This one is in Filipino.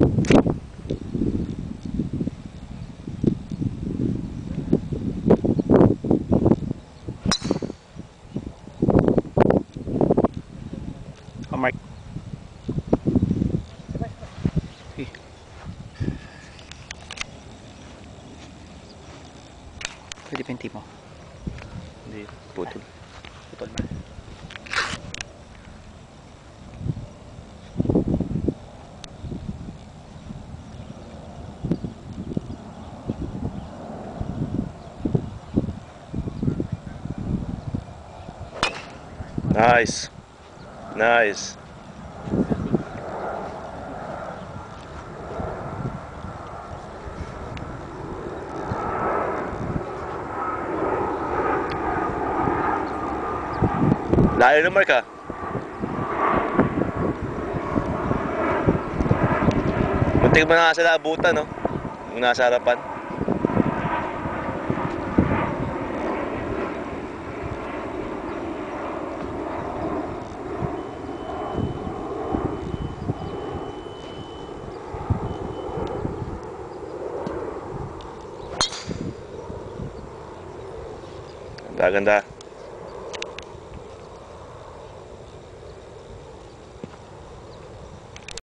Oh, Mark. Pwede pa yung tip mo? Hindi, putol. Putol ba? Nice. Nice. Layo na, Mark, ha? Muntik mo na nga sa labutan, no? Yung nasa harapan. Ganda, ganda.